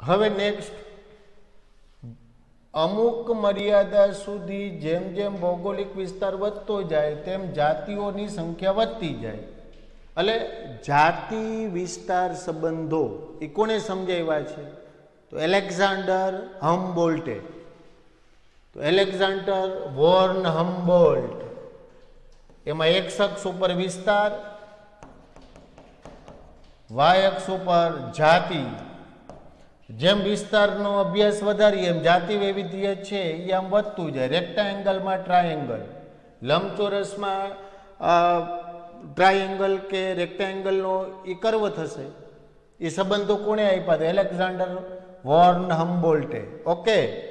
હવે નેક્સ્ટ, અમુક મર્યાદા સુધી જેમ જેમ ભૌગોલિક વિસ્તાર વધતો જાય તેમ જાતિઓની સંખ્યા વધતી જાય. એટલે જાતિ વિસ્તાર સંબંધો એ કોને સમજાવ્યા છે? તો એલેક્ઝાન્ડર હમ્બોલ્ટે. તો એલેક્ઝાન્ડર વોર્ન હમ્બોલ્ટ, એમાં એક્સ અક્ષ ઉપર વિસ્તાર, વાય અક્ષ ઉપર જાતિ. જેમ વિસ્તારનો અભ્યાસ વધારીએ એમ જાતિ વૈવિધ્ય છે એ આમ વધતું જાય. રેક્ટાએંગલમાં ટ્રાયેંગલ, લંબચોરસમાં ટ્રાયેંગલ કે રેક્ટાએંગલનો એ કર્વ થશે. એ સંબંધો કોણે આપ્યા હતા? એલેક્ઝાન્ડર વોર્ન હમ્બોલ્ટે. ઓકે.